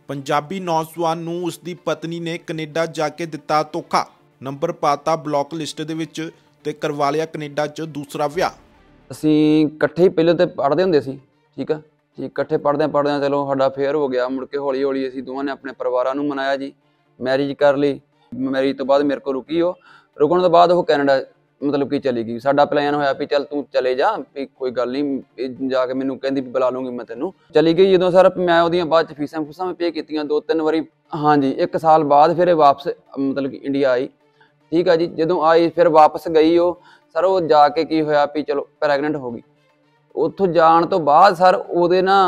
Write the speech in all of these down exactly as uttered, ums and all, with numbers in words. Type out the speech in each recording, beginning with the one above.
पंजाबी नौजवान नूं उसकी पत्नी ने कनेडा जाके दिता धोखा। नंबर पाता ब्लॉक लिस्ट दे विच ते करवा लिया कनेडा च दूसरा विआह। ਅਸੀਂ ਇਕੱਠੇ ਹੀ ਪਹਿਲੇ ਤੇ ਪੜ੍ਹਦੇ ਹੁੰਦੇ ਸੀ, ਠੀਕ ਆ ਜੀ। ਇਕੱਠੇ ਪੜ੍ਹਦਿਆਂ ਪੜ੍ਹਦਿਆਂ ਚਲੋ ਸਾਡਾ ਫੇਅਰ ਹੋ ਗਿਆ। ਮੁੜ ਕੇ ਹੌਲੀ ਹੌਲੀ ਅਸੀਂ ਦੋਵਾਂ ਨੇ ਆਪਣੇ ਪਰਿਵਾਰਾਂ ਨੂੰ ਮਨਾਇਆ ਜੀ, ਮੈਰਿਜ ਕਰ ਲਈ। ਮੈਰਿਜ ਤੋਂ ਬਾਅਦ ਮੇਰੇ ਕੋਲ ਰੁਕੀ। ਉਹ ਰੁਕਣ ਤੋਂ ਬਾਅਦ ਉਹ ਕੈਨੇਡਾ ਮਤਲਬ ਕਿ ਚਲੀ ਗਈ। ਸਾਡਾ ਪਲਾਨ ਹੋਇਆ ਵੀ ਚੱਲ ਤੂੰ ਚਲੇ ਜਾ, ਵੀ ਕੋਈ ਗੱਲ ਨਹੀਂ। ਜਾ ਕੇ ਮੈਨੂੰ ਕਹਿੰਦੀ ਵੀ ਬੁਲਾ ਲੂੰਗੀ ਮੈਂ ਤੈਨੂੰ। ਚਲੀ ਗਈ ਜਦੋਂ ਸਰ, ਮੈਂ ਉਹਦੀਆਂ ਬਾਅਦ 'ਚ ਫੀਸਾਂ ਫੂਸਾਂ ਵੀ ਪੇ ਕੀਤੀਆਂ ਦੋ ਤਿੰਨ ਵਾਰੀ। ਹਾਂਜੀ, ਇੱਕ ਸਾਲ ਬਾਅਦ ਫਿਰ ਇਹ ਵਾਪਸ ਮਤਲਬ ਕਿ ਇੰਡੀਆ ਆਈ, ਠੀਕ ਆ ਜੀ। ਜਦੋਂ ਆਈ ਫਿਰ ਵਾਪਸ ਗਈ ਉਹ ਸਰ, ਉਹ ਜਾ ਕੇ ਕੀ ਹੋਇਆ ਵੀ ਚਲੋ ਪ੍ਰੈਗਨੈਂਟ ਹੋ ਗਈ। ਉੱਥੋਂ ਜਾਣ ਤੋਂ ਬਾਅਦ ਸਰ ਉਹਦੇ ਨਾ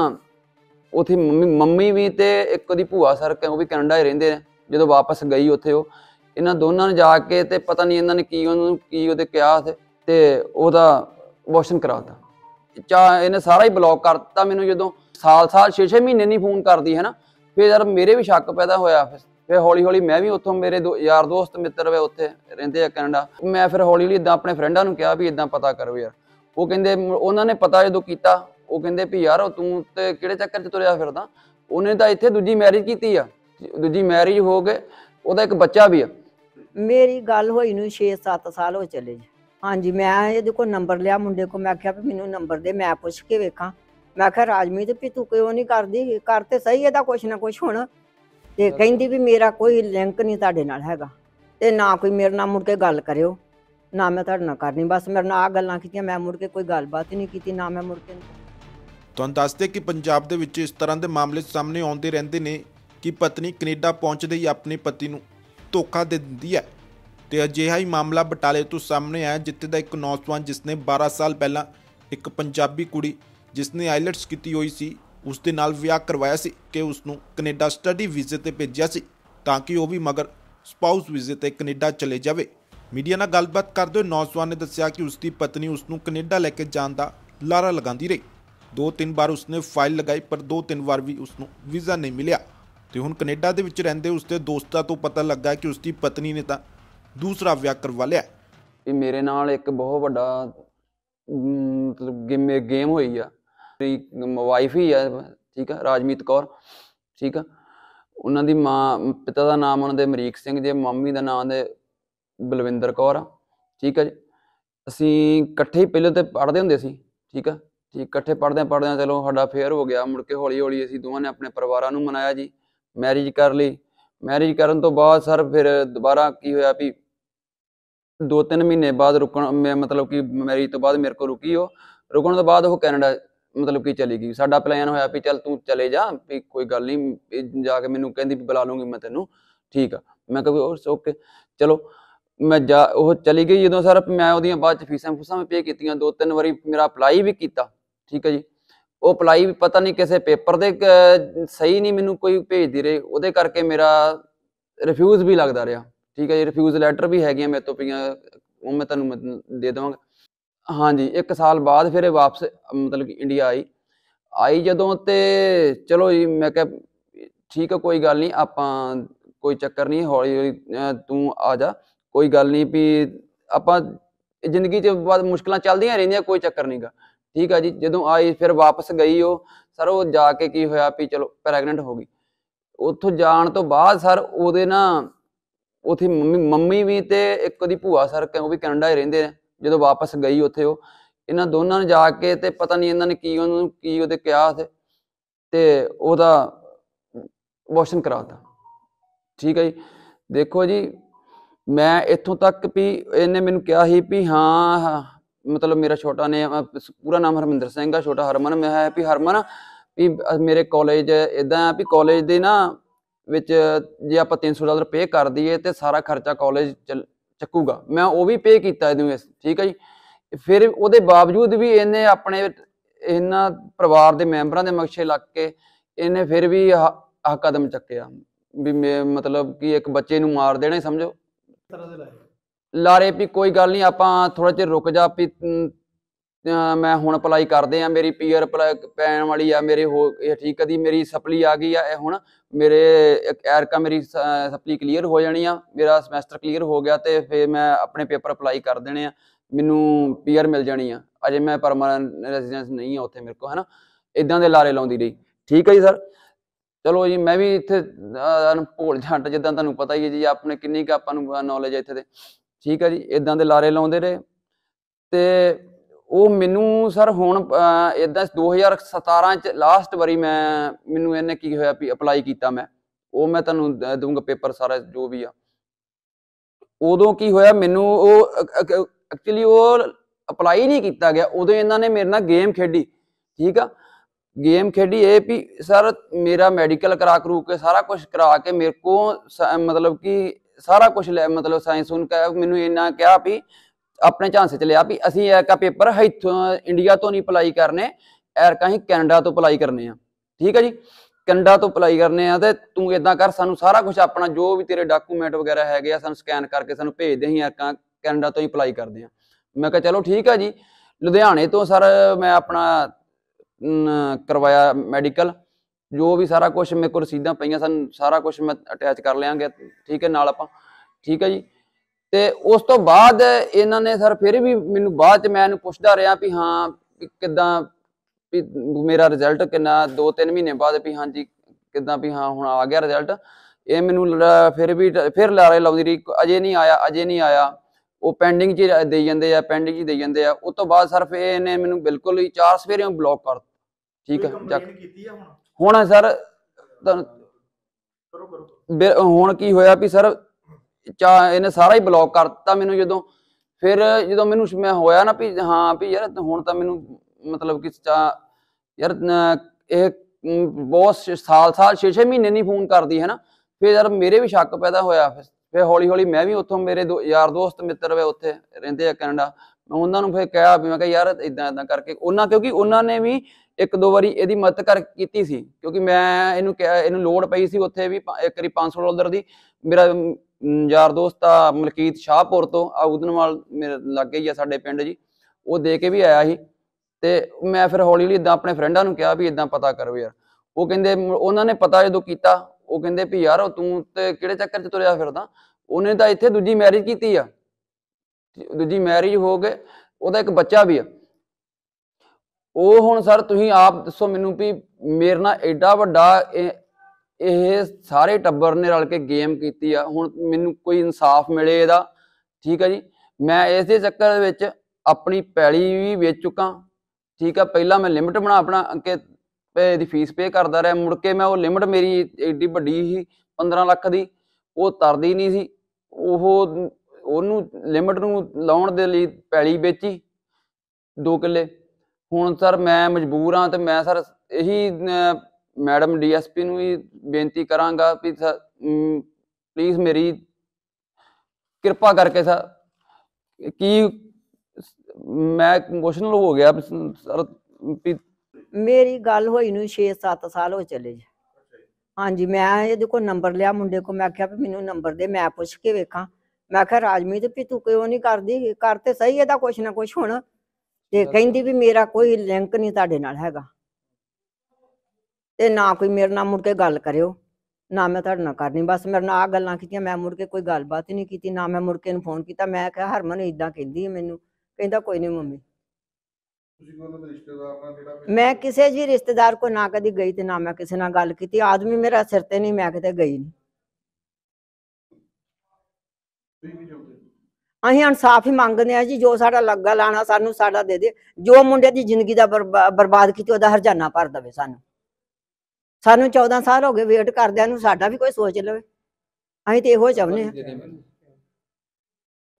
ਉੱਥੇ ਮੰਮੀ ਮੰਮੀ ਵੀ ਤੇ ਇੱਕ ਉਹਦੀ ਭੂਆ ਸਰ, ਉਹ ਵੀ ਕੈਨੇਡਾ ਹੀ ਰਹਿੰਦੇ ਨੇ। ਜਦੋਂ ਵਾਪਸ ਗਈ ਉੱਥੇ ਉਹ ਇਹਨਾਂ ਦੋਨਾਂ ਨੇ ਜਾ ਕੇ ਤੇ ਪਤਾ ਨਹੀਂ ਇਹਨਾਂ ਨੇ ਕੀ ਉਹਨੂੰ ਕੀ ਉਹਦੇ ਕਿਹਾ ਤੇ ਉਹਦਾ ਅਬੋਰਸ਼ਨ ਕਰਾਤਾ। ਚਾ ਇਹਨੇ ਸਾਰਾ ਹੀ ਬਲੌਕ ਕਰ ਦਿੱਤਾ ਮੈਨੂੰ। ਜਦੋਂ ਸਾਲ ਸਾਲ ਛੇ ਛੇ ਮਹੀਨੇ ਨਹੀਂ ਫੋਨ ਕਰਦੀ ਹੈ ਨਾ, ਫਿਰ ਯਾਰ ਮੇਰੇ ਵੀ ਸ਼ੱਕ ਪੈਦਾ ਹੋਇਆ। ਫਿਰ ਹੌਲੀ ਹੌਲੀ ਮੈਂ ਵੀ ਉੱਥੋਂ, ਮੇਰੇ ਦੋ ਯਾਰ ਦੋਸਤ ਮਿੱਤਰ ਵੇ ਉੱਥੇ ਰਹਿੰਦੇ ਆ ਕੈਨੇਡਾ, ਮੈਂ ਫਿਰ ਹੌਲੀ ਹੌਲੀ ਇੱਦਾਂ ਆਪਣੇ ਫਰੈਂਡਾਂ ਨੂੰ ਕਿਹਾ ਵੀ ਇੱਦਾਂ ਪਤਾ ਕਰੋ ਯਾਰ। ਉਹ ਕਹਿੰਦੇ, ਉਹਨਾਂ ਨੇ ਪਤਾ ਜਦੋਂ ਕੀਤਾ ਉਹ ਕਹਿੰਦੇ ਵੀ ਯਾਰ ਤੂੰ ਤੇ ਕਿਹੜੇ ਚੱਕਰ 'ਚ ਤੁਰਿਆ ਫਿਰਦਾ। ਉਹਨੇ ਤਾਂ ਇੱਥੇ ਦੂਜੀ ਮੈਰਿਜ ਕੀਤੀ ਆ, ਦੂਜੀ ਮੈਰਿਜ ਹੋ ਕੇ ਉਹਦਾ ਇੱਕ ਬੱਚਾ ਵੀ ਆ। ਮੇਰੀ ਗੱਲ ਹੋਈ ਨੂੰ ਛੇ ਸੱਤ ਸਾਲ ਹੋ ਚਲੇ ਜੀ। ਹਾਂਜੀ, ਮੈਂ ਇਹਦੇ ਕੋਲ ਨੰਬਰ ਲਿਆ ਮੁੰਡੇ ਕੋਲ। ਮੈਂ ਆਖਿਆ ਵੀ ਮੈਨੂੰ ਨੰਬਰ ਦੇ, ਮੈਂ ਪੁੱਛ ਕੇ ਵੇਖਾਂ। ਮੈਂ ਆਖਿਆ ਰਾਜਮੀਤ ਵੀ ਤੂੰ ਕਿਉਂ ਨਹੀਂ ਕਰਦੀ, ਕਰ ਤੇ ਸਹੀ ਇਹਦਾ ਕੁਛ ਨਾ ਕੁਛ ਹੁਣ। ਤੇ ਕਹਿੰਦੀ ਵੀ ਮੇਰਾ ਕੋਈ ਲਿੰਕ ਨਹੀਂ ਤੁਹਾਡੇ ਨਾਲ ਹੈਗਾ, ਤੇ ਨਾ ਕੋਈ ਮੇਰੇ ਨਾਲ ਮੁੜ ਕੇ ਗੱਲ ਕਰਿਓ, ਨਾ ਮੈਂ ਤੁਹਾਡੇ ਨਾਲ ਕਰਨੀ। ਬਸ ਮੇਰੇ ਨਾਲ ਆ ਗੱਲਾਂ ਕੀਤੀਆਂ, ਮੈਂ ਮੁੜ ਕੇ ਕੋਈ ਗੱਲਬਾਤ ਹੀ ਨਹੀਂ ਕੀਤੀ, ਨਾ ਮੈਂ ਮੁੜ ਕੇ। ਤੁਹਾਨੂੰ ਦੱਸਦੇ ਕਿ ਪੰਜਾਬ ਦੇ ਵਿੱਚ ਇਸ ਤਰ੍ਹਾਂ ਦੇ ਮਾਮਲੇ ਸਾਹਮਣੇ ਆਉਂਦੇ ਰਹਿੰਦੇ ਨੇ ਕਿ ਪਤਨੀ ਕੈਨੇਡਾ ਪਹੁੰਚਦੇ ਹੀ ਆਪਣੇ ਪਤੀ ਨੂੰ ਧੋਖਾ ਦੇ ਦਿੰਦੀ ਹੈ। ਤੇ ਅਜਿਹਾ ਹੀ ਮਾਮਲਾ ਬਟਾਲੇ ਤੋਂ ਸਾਹਮਣੇ ਆਇਆ, ਜਿੱਥੇ ਦਾ ਇੱਕ ਨੌਜਵਾਨ ਜਿਸਨੇ ਬਾਰਾਂ ਸਾਲ ਪਹਿਲਾਂ ਇੱਕ ਪੰਜਾਬੀ ਕੁੜੀ ਜਿਸਨੇ ਆਈਲੈਟਸ ਕੀਤੀ ਹੋਈ ਸੀ ਉਸ ਦੇ ਨਾਲ ਵਿਆਹ ਕਰਵਾਇਆ ਸੀ ਕਿ ਉਸ ਨੂੰ ਕੈਨੇਡਾ ਸਟੱਡੀ ਵੀਜ਼ੇ ਤੇ ਭੇਜਿਆ ਸੀ ਤਾਂ ਕਿ ਉਹ ਵੀ ਮਗਰ ਸਪਾਊਸ ਵੀਜ਼ੇ ਤੇ ਕੈਨੇਡਾ ਚਲੇ ਜਾਵੇ। ਮੀਡੀਆ ਨਾਲ ਗੱਲਬਾਤ ਕਰਦੇ ਹੋਏ ਨੌਜਵਾਨ ਨੇ ਦੱਸਿਆ ਕਿ ਉਸ ਦੀ ਪਤਨੀ ਉਸ ਨੂੰ ਕੈਨੇਡਾ ਲੈ ਕੇ ਜਾਣ ਦਾ ਲਾਰਾ ਲਗਾਉਂਦੀ ਰਹੀ। ਦੋ ਤਿੰਨ ਵਾਰ ਉਸਨੇ ਫਾਈਲ ਲਗਾਈ ਪਰ ਦੋ ਤਿੰਨ ਵਾਰ ਵੀ ਉਸ ਨੂੰ ਵੀਜ਼ਾ ਨਹੀਂ ਮਿਲਿਆ। ਤੇ ਹੁਣ ਕੈਨੇਡਾ ਦੇ ਵਿੱਚ ਰਹਿੰਦੇ ਉਸਦੇ ਦੋਸਤਾਂ ਤੋਂ ਪਤਾ ਲੱਗਾ ਕਿ ਉਸਦੀ ਪਤਨੀ ਨੇ ਤਾਂ ਦੂਸਰਾ ਵਿਆਹ ਕਰਵਾ ਲਿਆ। ਇਹ ਮੇਰੇ ਨਾਲ ਇੱਕ ਬਹੁਤ ਵੱਡਾ ਮਤਲਬ ਗੇਮ ਹੋਈ ਆ। ਮੇਰੀ ਵਾਈਫ ਹੀ ਆ, ਠੀਕ ਆ, ਰਾਜਮੀਤ ਕੌਰ, ਠੀਕ ਆ। ਉਹਨਾਂ ਦੀ ਮਾਂ, ਪਿਤਾ ਦਾ ਨਾਮ ਉਹਨਾਂ ਦੇ ਅਮਰੀਕ ਸਿੰਘ ਜੇ, ਮੰਮੀ ਦਾ ਨਾਮ ਦੇ ਬਲਵਿੰਦਰ ਕੌਰ ਆ, ਠੀਕ ਆ ਜੀ। ਅਸੀਂ ਇਕੱਠੇ ਹੀ ਪਹਿਲੇ ਤੇ ਪੜ੍ਹਦੇ ਹੁੰਦੇ ਸੀ, ਠੀਕ ਆ ਜੀ। ਇਕੱਠੇ ਪੜ੍ਹਦਿਆਂ ਪੜ੍ਹਦਿਆਂ ਚਲੋ ਸਾਡਾ ਫੇਅਰ ਹੋ ਗਿਆ। ਮੁੜ ਕੇ ਹੌਲੀ ਹੌਲੀ ਅਸੀਂ ਦੋਵਾਂ ਨੇ ਆਪਣੇ ਪਰਿਵਾਰਾਂ ਨੂੰ ਮਨਾਇਆ ਜੀ, ਮੈਰਿਜ ਕਰ ਲਈ। ਮੈਰਿਜ ਕਰਨ ਤੋਂ ਬਾਅਦ ਸਰ ਫਿਰ ਦੁਬਾਰਾ ਕੀ ਹੋਇਆ ਵੀ ਦੋ ਤਿੰਨ ਮਹੀਨੇ ਬਾਅਦ ਰੁਕਣ, ਮੈਂ ਮਤਲਬ ਕਿ ਮੈਰਿਜ ਤੋਂ ਬਾਅਦ ਮੇਰੇ ਕੋਲ ਰੁਕੀ। ਉਹ ਰੁਕਣ ਤੋਂ ਬਾਅਦ ਉਹ ਕੈਨੇਡਾ ਮਤਲਬ ਕਿ ਚਲੀ ਗਈ। ਸਾਡਾ ਪਲਾਨ ਹੋਇਆ ਵੀ ਚੱਲ ਤੂੰ ਚਲੇ ਜਾ, ਵੀ ਕੋਈ ਗੱਲ ਨਹੀਂ। ਜਾ ਕੇ ਮੈਨੂੰ ਕਹਿੰਦੀ ਵੀ ਬੁਲਾ ਲੂੰਗੀ ਮੈਂ ਤੈਨੂੰ, ਠੀਕ ਆ। ਮੈਂ ਕਿਹਾ ਵੀ ਓਕੇ ਚਲੋ। ਮੈਂ ਜਾ ਉਹ ਚਲੀ ਗਈ ਜਦੋਂ ਸਰ, ਮੈਂ ਉਹਦੀਆਂ ਬਾਅਦ 'ਚ ਫੀਸਾਂ ਫੂਸਾਂ ਵੀ ਪੇ ਕੀਤੀਆਂ ਦੋ ਤਿੰਨ ਵਾਰੀ। ਮੇਰਾ ਅਪਲਾਈ ਵੀ ਕੀਤਾ, ਠੀਕ ਹੈ ਜੀ। ਉਹ ਅਪਲਾਈ ਵੀ ਪਤਾ ਨਹੀਂ ਕਿਸੇ ਪੇਪਰ ਦੇ ਸਹੀ ਨਹੀਂ ਮੈਨੂੰ ਕੋਈ ਭੇਜਦੀ ਰਹੇ, ਉਹਦੇ ਕਰਕੇ ਮੇਰਾ ਰਿਫਿਊਜ਼ ਵੀ ਲੱਗਦਾ ਰਿਹਾ, ਠੀਕ ਹੈ ਜੀ। ਰਿਫਿਊਜ਼ ਲੈਟਰ ਵੀ ਹੈਗੀਆਂ ਮੇਰੇ ਤੋਂ ਪਈਆਂ, ਉਹ ਮੈਂ ਤੁਹਾਨੂੰ ਦੇ ਦੇਵਾਂਗਾ। ਹਾਂਜੀ, ਇੱਕ ਸਾਲ ਬਾਅਦ ਫਿਰ ਇਹ ਵਾਪਸ ਮਤਲਬ ਕਿ ਇੰਡੀਆ ਆਈ ਆਈ ਜਦੋਂ। ਤੇ ਚਲੋ ਜੀ, ਮੈਂ ਕਿਹਾ ਠੀਕ ਆ, ਕੋਈ ਗੱਲ ਨਹੀਂ, ਆਪਾਂ ਕੋਈ ਚੱਕਰ ਨਹੀਂ, ਹੌਲੀ ਹੌਲੀ ਤੂੰ ਆ ਜਾ, ਕੋਈ ਗੱਲ ਨਹੀਂ। ਵੀ ਆਪਾਂ ਜ਼ਿੰਦਗੀ 'ਚ ਬਾਅਦ ਮੁਸ਼ਕਿਲਾਂ ਚੱਲਦੀਆਂ ਰਹਿੰਦੀਆਂ, ਕੋਈ ਚੱਕਰ ਨਹੀਂ ਗਾ, ਠੀਕ ਆ ਜੀ। ਜਦੋਂ ਆਈ ਫਿਰ ਵਾਪਸ ਗਈ ਉਹ ਸਰ, ਉਹ ਜਾ ਕੇ ਕੀ ਹੋਇਆ ਵੀ ਚਲੋ ਪ੍ਰੈਗਨੈਂਟ ਹੋ ਗਈ। ਉੱਥੋਂ ਜਾਣ ਤੋਂ ਬਾਅਦ ਸਰ ਉਹਦੇ ਨਾ ਉੱਥੇ ਮੰਮੀ ਮੰਮੀ ਵੀ ਤੇ ਇੱਕ ਉਹਦੀ ਭੂਆ ਸਰ, ਉਹ ਵੀ ਕੈਨੇਡਾ ਹੀ ਰਹਿੰਦੇ ਨੇ। ਜਦੋਂ ਵਾਪਸ ਗਈ ਉੱਥੇ ਉਹ ਇਹਨਾਂ ਦੋਨਾਂ ਨੇ ਜਾ ਕੇ ਤੇ ਪਤਾ ਨਹੀਂ ਇਹਨਾਂ ਨੇ ਕੀ ਉਹਨੂੰ ਕੀ ਉਹਦੇ ਕਿਹਾ ਤੇ ਉਹਦਾ ਅਬੋਰਸ਼ਨ ਕਰਾਤਾ, ਠੀਕ ਹੈ ਜੀ। ਦੇਖੋ ਜੀ, ਮੈਂ ਇੱਥੋਂ ਤੱਕ ਵੀ ਇਹਨੇ ਮੈਨੂੰ ਕਿਹਾ ਸੀ ਵੀ ਹਾਂ ਮਤਲਬ ਮੇਰਾ ਛੋਟਾ ਨੇ ਪੂਰਾ ਨਾਮ ਹਰਮਿੰਦਰ ਸਿੰਘ ਆ, ਛੋਟਾ ਹਰਮਨ। ਮੈਂ ਹੈ ਵੀ ਹਰਮਨ ਵੀ ਮੇਰੇ ਕਾਲਜ ਇੱਦਾਂ ਆ ਵੀ ਕਾਲਜ ਦੇ ਨਾ ਵਿੱਚ ਜੇ ਆਪਾਂ ਤਿੰਨ ਸੌ ਡਾਲਰ ਪੇ ਕਰ ਦਈਏ ਤੇ ਸਾਰਾ ਖਰਚਾ ਕਾਲਜ ਚ ਚੱਕੂਗਾ। ਮੈਂ ਉਹ ਵੀ ਪੇ ਕੀਤਾ ਇਹਨੂੰ, ਠੀਕ ਹੈ ਜੀ। ਫਿਰ ਉਹਦੇ ਬਾਵਜੂਦ ਵੀ ਇਹਨੇ ਆਪਣੇ ਇਹਨਾਂ ਪਰਿਵਾਰ ਦੇ ਮੈਂਬਰਾਂ ਦੇ ਮਕਸ਼ੇ ਲੱਗ ਕੇ ਇਹਨੇ ਫਿਰ ਵੀ ਆਹ ਕਦਮ ਚੱਕਿਆ ਵੀ ਮੈਂ ਮਤਲਬ ਕਿ ਇੱਕ ਬੱਚੇ ਨੂੰ ਮਾਰ ਦੇਣਾ ਹੀ ਸਮਝੋ। ਲਾਰੇ ਵੀ ਕੋਈ ਗੱਲ ਨਹੀਂ, ਆਪਾਂ ਥੋੜਾ ਚਿਰ ਰੁਕ ਜਾ, ਵੀ ਮੈਂ ਹੁਣ ਅਪਲਾਈ ਕਰਦੇ ਆ, ਮੇਰੀ ਪੀਅਰ ਪੈਣ ਵਾਲੀ ਆ ਮੇਰੇ, ਹੋ ਠੀਕ ਆ ਦੀ ਮੇਰੀ ਸਪਲੀ ਆ ਗਈ ਆ। ਇਹ ਹੁਣ ਮੇਰੇ ਐਰਕਾ ਮੇਰੀ ਸਪਲੀ ਕਲੀਅਰ ਹੋ ਜਾਣੀ ਆ, ਮੇਰਾ ਸਮੈਸਟਰ ਕਲੀਅਰ ਹੋ ਗਿਆ ਤੇ ਫਿਰ ਮੈਂ ਆਪਣੇ ਪੇਪਰ ਅਪਲਾਈ ਕਰ ਦੇਣੇ ਆ, ਮੈਨੂੰ ਪੀਅਰ ਮਿਲ ਜਾਣੀ ਆ। ਅਜੇ ਮੈਂ ਪਰਮਾਨੈਂਟ ਰੈਜ਼ੀਡੈਂਸ ਨਹੀਂ ਆ ਉੱਥੇ ਮੇਰੇ ਕੋਲ, ਹੈ ਨਾ। ਇੱਦਾਂ ਦੇ ਲਾਰੇ ਲਾਉਂਦੀ ਰਹੀ, ਠੀਕ ਹੈ ਜੀ ਸਰ। ਚਲੋ ਜੀ ਮੈਂ ਵੀ ਇੱਥੇ ਭੋਲ ਜੱਟ ਜਿੱਦਾਂ ਤੁਹਾਨੂੰ ਪਤਾ ਹੀ ਹੈ ਜੀ ਆਪਣੇ ਕਿੰਨੀ ਕੁ ਆਪਾਂ ਨੂੰ ਨੌਲੇਜ ਹੈ ਇੱਥੇ ਦੇ, ਠੀਕ ਹੈ ਜੀ। ਇਦਾਂ ਦੇ ਲਾਰੇ ਲਾਉਂਦੇ ਰਹੇ ਤੇ ਉਹ ਮੈਨੂੰ ਸਰ ਹੁਣ ਇਦਾਂ ਦੋ ਹਜ਼ਾਰ ਸਤਾਰਾਂ ਚ ਲਾਸਟ ਵਾਰੀ ਮੈਂ ਮੈਨੂੰ ਇਹਨੇ ਕੀ ਹੋਇਆ ਵੀ ਅਪਲਾਈ ਕੀਤਾ ਮੈਂ, ਉਹ ਮੈਂ ਤੁਹਾਨੂੰ ਦਊਂਗਾ ਪੇਪਰ ਸਾਰਾ ਜੋ ਵੀ ਆ। ਉਦੋਂ ਕੀ ਹੋਇਆ ਮੈਨੂੰ ਉਹ ਐਕਚੁਅਲੀ ਉਹ ਅਪਲਾਈ ਨਹੀਂ ਕੀਤਾ ਗਿਆ, ਉਦੋਂ ਇਹਨਾਂ ਨੇ ਮੇਰੇ ਨਾਲ ਗੇਮ ਖੇਡੀ, ਠੀਕ ਆ। ਗੇਮ ਖੇਡੀ ਇਹ ਵੀ ਸਰ ਮੇਰਾ ਮੈਡੀਕਲ ਕਰਾ ਕਰੂ ਕੇ ਸਾਰਾ ਕੁਝ ਕਰਾ ਕੇ ਮੇਰੇ ਕੋ ਮਤਲਬ ਕਿ ਸਾਰਾ ਕੁਝ ਲੈ ਮਤਲਬ ਸਾਇੰਸ ਸੁਣ ਕੇ ਮੈਨੂੰ ਇੰਨਾ ਕਿਹਾ ਵੀ ਆਪਣੇ ਝਾਂਸੇ ਚ ਲਿਆ ਵੀ ਅਸੀਂ ਐਕਾ ਪੇਪਰ ਇੱਥੋਂ ਇੰਡੀਆ ਤੋਂ ਨਹੀਂ ਅਪਲਾਈ ਕਰਨੇ, ਐਰਕਾ ਅਸੀਂ ਕੈਨੇਡਾ ਤੋਂ ਅਪਲਾਈ ਕਰਨੇ ਆ, ਠੀਕ ਹੈ ਜੀ। ਕੈਨੇਡਾ ਤੋਂ ਅਪਲਾਈ ਕਰਨੇ ਆ ਤੇ ਤੂੰ ਇਦਾਂ ਕਰ ਸਾਨੂੰ ਸਾਰਾ ਕੁਝ ਆਪਣਾ ਜੋ ਵੀ ਤੇਰੇ ਡਾਕੂਮੈਂਟ ਵਗੈਰਾ ਹੈਗੇ ਆ ਸਾਨੂੰ ਸਕੈਨ ਕਰਕੇ ਸਾਨੂੰ ਭੇਜ ਦੇ, ਅਸੀਂ ਐਰਕਾ ਕੈਨੇਡਾ ਤੋਂ ਹੀ ਅਪਲਾਈ ਕਰਦੇ ਆ। ਮੈਂ ਕਿਹਾ ਚਲੋ ਠੀਕ ਆ ਜੀ। ਲੁਧਿਆਣੇ ਤੋਂ ਸਰ ਮੈਂ ਆਪਣਾ ਕਰਵਾਇਆ ਮੈਡੀਕਲ, ਜੋ ਵੀ ਸਾਰਾ ਕੁਝ ਮੇਰੇ ਕੋਲ ਰਸੀਦਾਂ ਪਈਆਂ ਸਾਨੂੰ ਸਾਰਾ ਕੁਝ ਮੈਂ ਅਟੈਚ ਕਰ ਲਿਆਂਗੇ, ਠੀਕ ਹੈ ਨਾਲ ਆਪਾਂ, ਠੀਕ ਹੈ ਜੀ। ਤੇ ਉਸ ਤੋਂ ਬਾਅਦ ਇਹਨਾਂ ਨੇ ਸਰ ਫਿਰ ਵੀ ਮੈਨੂੰ ਬਾਅਦ ਚ ਮੈਂ ਇਹਨੂੰ ਪੁੱਛਦਾ ਰਿਹਾ ਵੀ ਹਾਂ ਵੀ ਕਿੱਦਾਂ ਵੀ ਮੇਰਾ ਰਿਜ਼ਲਟ ਕਿੰਨਾ, ਦੋ ਤਿੰਨ ਮਹੀਨੇ ਬਾਅਦ ਵੀ ਹਾਂਜੀ ਕਿੱਦਾਂ ਵੀ ਹਾਂ ਹੁਣ ਆ ਗਿਆ ਰਿਜ਼ਲਟ। ਇਹ ਮੈਨੂੰ ਫਿਰ ਵੀ ਫਿਰ ਲਾਰੇ ਲਾਉਂਦੀ ਰਹੀ, ਅਜੇ ਨਹੀਂ ਆਇਆ ਅਜੇ ਨਹੀਂ ਆਇਆ, ਉਹ ਪੈਂਡਿੰਗ ਚ ਦੇਈ ਜਾਂਦੇ ਆ ਪੈਂਡਿੰਗ ਚ ਦੇਈ ਜਾਂਦੇ ਆ। ਉਸ ਤੋਂ ਬਾਅਦ ਸਰ ਫਿਰ ਇਹਨੇ ਮੈਨੂੰ ਬਿਲਕੁਲ ਹੀ ਚਾਰ ਸਵੇਰੇ ਬਲੌਕ ਕਰ, ਠੀਕ ਹੈ। ਹੁਣ ਸਰ ਹੁਣ ਕੀ ਹੋਇਆ ਵੀ ਸਰ ਚਾ ਇਹਨੇ ਸਾਰਾ ਹੀ ਬਲੌਕ ਕਰ ਦਿੱਤਾ ਮੈਨੂੰ। ਜਦੋਂ ਫਿਰ ਜਦੋਂ ਮੈਨੂੰ ਮੈਂ ਹੋਇਆ ਨਾ ਵੀ ਹਾਂ ਵੀ ਯਾਰ ਹੁਣ ਤਾਂ ਮੈਨੂੰ ਮਤਲਬ ਕਿ ਚਾ ਯਾਰ ਇਹ ਬਹੁਤ ਸਾਲ ਸਾਲ ਛੇ ਛੇ ਮਹੀਨੇ ਨਹੀਂ ਫੋਨ ਕਰਦੀ ਹੈ ਨਾ, ਫਿਰ ਯਾਰ ਮੇਰੇ ਵੀ ਸ਼ੱਕ ਪੈਦਾ ਹੋਇਆ। ਫਿਰ ਹੌਲੀ ਹੌਲੀ ਮੈਂ ਵੀ ਉੱਥੋਂ ਮੇਰੇ ਦੋ ਯਾਰ ਦੋਸਤ ਮਿੱਤਰ ਵੇ ਉੱਥੇ ਰਹਿੰਦੇ ਆ ਕੈਨੇਡਾ, ਮੈਂ ਉਹਨਾਂ ਨੂੰ ਫਿਰ ਕਿਹਾ ਵੀ ਮੈਂ ਕਿਹਾ ਯਾਰ ਇੱਦਾਂ ਇੱਦਾਂ ਕਰਕੇ ਉਹਨਾਂ, ਕਿਉਂਕਿ ਉਹਨਾਂ ਨੇ ਵੀ ਇੱਕ ਦੋ ਵਾਰੀ ਇਹਦੀ ਮਦਦ ਕਰ ਕੀਤੀ ਸੀ, ਕਿਉਂਕਿ ਮੈਂ ਇਹਨੂੰ ਕਿਹਾ ਇਹਨੂੰ ਲੋੜ ਪਈ ਸੀ ਉੱਥੇ ਵੀ ਇੱਕ ਵਾਰੀ ਪੰਜ ਸੌ ਡਾਲਰ ਦੀ। ਮੇਰਾ ਯਾਰ ਦੋਸਤ ਆ ਮਲਕੀਤ ਸ਼ਾਹਪੁਰ ਤੋਂ ਆਉਦਨਵਾਲ ਮੇਰੇ ਲਾਗੇ ਹੀ ਆ ਸਾਡੇ ਪਿੰਡ ਜੀ, ਉਹ ਦੇ ਕੇ ਵੀ ਆਇਆ ਸੀ। ਤੇ ਮੈਂ ਫਿਰ ਹੌਲੀ ਹੌਲੀ ਇੱਦਾਂ ਆਪਣੇ ਫਰੈਂਡਾਂ ਨੂੰ ਕਿਹਾ ਵੀ ਇੱਦਾਂ ਪਤਾ ਕਰੋ ਯਾਰ। ਉਹ ਕਹਿੰਦੇ ਉਹਨਾਂ ਨੇ ਪਤਾ ਜਦੋਂ ਕੀਤਾ ਉਹ ਕਹਿੰਦੇ ਵੀ ਯਾਰ ਤੂੰ ਤੇ ਕਿਹੜੇ ਚੱਕਰ ਚ ਤੁਰਿਆ ਫਿਰਦਾ, ਉਹਨੇ ਤਾਂ ਇੱਥੇ ਦੂਜੀ ਮੈਰਿਜ ਕੀਤੀ ਆ, ਦੂਜੀ ਮੈਰਿਜ ਹੋ ਗਏ, ਉਹਦਾ ਇੱਕ ਬੱਚਾ ਵੀ ਆ। ਉਹ ਹੁਣ ਸਰ ਤੁਸੀਂ ਆਪ ਦੱਸੋ ਮੈਨੂੰ ਵੀ ਮੇਰੇ ਨਾਲ ਐਡਾ ਵੱਡਾ ਇਹ ਸਾਰੇ ਟੱਬਰ ਨੇ ਰਲ ਕੇ ਗੇਮ ਕੀਤੀ ਆ, ਹੁਣ ਮੈਨੂੰ ਕੋਈ ਇਨਸਾਫ ਮਿਲੇ ਇਹਦਾ, ਠੀਕ ਆ ਜੀ। ਮੈਂ ਇਸੇ ਚੱਕਰ ਦੇ ਵਿੱਚ ਆਪਣੀ ਪੈਲੀ ਵੀ ਵੇਚ ਚੁੱਕਾ, ਠੀਕ ਆ। ਪਹਿਲਾਂ ਮੈਂ ਲਿਮਟ ਬਣਾ ਆਪਣਾ ਕਿ ਇਹਦੀ ਫੀਸ ਪੇ ਕਰਦਾ ਰਿਹਾ, ਮੁੜ ਕੇ ਮੈਂ ਉਹ ਲਿਮਟ ਮੇਰੀ ਏਡੀ ਵੱਡੀ ਸੀ ਪੰਦਰਾਂ ਲੱਖ ਦੀ, ਉਹ ਤਰਦੀ ਨਹੀਂ ਸੀ। ਉਹ ਉਹਨੂੰ ਲਿਮਟ ਨੂੰ ਲਾਉਣ ਦੇ ਲਈ ਪੈਲੀ ਵੇਚੀ ਦੋ ਕਿੱਲੇ। ਹੁਣ ਸਰ ਮੈਂ ਮਜਬੂਰ ਹਾਂ ਤੇ ਮੈਂ ਸਰ ਇਹੀ ਮੈਡਮ ਡੀ ਐਸ ਪੀ ਨੂੰ ਵੀ ਬੇਨਤੀ ਕਰਾਂਗਾ ਵੀ ਸਰ ਪਲੀਜ਼ ਮੇਰੀ ਕਿਰਪਾ ਕਰਕੇ ਸਰ, ਕੀ ਮੈਂ ਇਮੋਸ਼ਨਲ ਹੋ ਗਿਆ ਸਰ। ਮੇਰੀ ਗੱਲ ਹੋਈ ਨੂੰ ਛੇ ਸੱਤ ਸਾਲ ਹੋ ਚਲੇ ਜੀ। ਹਾਂਜੀ ਮੈਂ ਇਹਦੇ ਕੋਲ ਨੰਬਰ ਲਿਆ ਮੁੰਡੇ ਕੋਲ, ਮੈਂ ਆਖਿਆ ਵੀ ਮੈਨੂੰ ਨੰਬਰ ਦੇ ਮੈਂ ਪੁੱਛ ਕੇ ਵੇਖਾਂ। ਮੈਂ ਆਖਿਆ ਰਾਜਮੀਤ ਵੀ ਤੂੰ ਕਿਉਂ ਨਹੀਂ ਕਰਦੀ, ਕਰ ਤੇ ਸਹੀ ਇਹਦਾ ਕੁਛ ਨਾ ਕੁਛ ਹੁਣ। ਤੇ ਕਹਿੰਦੀ ਵੀ ਮੇਰਾ ਕੋਈ ਲਿੰਕ ਨਹੀਂ ਤੁਹਾਡੇ ਨਾਲ ਹੈਗਾ ਤੇ ਨਾ ਕੋਈ ਮੇਰੇ ਨਾਲ ਮੁੜ ਕੇ ਗੱਲ ਕਰਿਓ, ਨਾ ਮੈਂ ਤੁਹਾਡੇ ਨਾਲ ਕਰਨੀ। ਬਸ ਮੇਰੇ ਨਾਲ ਆਹ ਗੱਲਾਂ ਕੀਤੀਆਂ, ਮੈਂ ਮੁੜ ਕੇ ਕੋਈ ਗੱਲਬਾਤ ਹੀ ਨਹੀਂ ਕੀਤੀ, ਨਾ ਮੈਂ ਮੁੜ ਕੇ ਨੂੰ ਫੋਨ ਕੀਤਾ। ਮੈਂ ਕਿਹਾ ਹਰਮਨ ਇਦਾਂ ਕਹਿੰਦੀ ਮੈਨੂੰ, ਕਹਿੰਦਾ ਕੋਈ ਨਹੀਂ ਮੰਮੀ। ਮੈਂ ਕਿਸੇ ਜੀ ਰਿਸ਼ਤੇਦਾਰ ਕੋ ਨਾ ਕਦੀ ਗਈ ਤੇ ਨਾ ਮੈਂ ਕਿਸੇ ਨਾਲ ਗੱਲ ਕੀਤੀ। ਆਦਮੀ ਮੇਰਾ ਸਿਰ ਤੇ ਨਹੀਂ, ਮੈਂ ਕਿਤੇ ਗਈ ਨਹੀਂ। ਅਸੀਂ ਇਨਸਾਫ ਹੀ ਮੰਗਦੇ ਆ ਜੀ, ਜੋ ਸਾਡਾ ਲੱਗਾ ਲਾਣਾ ਸਾਨੂੰ ਸਾਡਾ ਦੇ ਦੇ, ਜੋ ਮੁੰਡੇ ਦੀ ਜ਼ਿੰਦਗੀ ਦਾ ਬਰਬਾਦ ਕੀਤੀ ਉਹਦਾ ਹਰਜਾਨਾ ਭਰ ਦੇਵੇ ਸਾਨੂੰ। ਸਾਨੂੰ ਚੌਦਾਂ ਸਾਲ ਹੋ ਗਏ ਵੇਟ ਕਰਦਿਆਂ ਨੂੰ, ਸਾਡਾ ਵੀ ਕੋਈ ਸੋਚ ਲਵੇ। ਅਸੀਂ ਤੇ ਇਹੋ ਚਾਹੁੰਦੇ ਹਾਂ।